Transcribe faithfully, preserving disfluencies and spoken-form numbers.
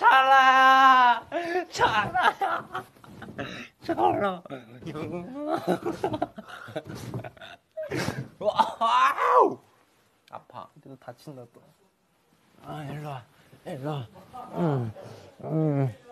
찰나야, 찰나야, 찰나. 와우. 아파. 너 다친다 또. 아, 일로 와, 일로 와. 응, 응.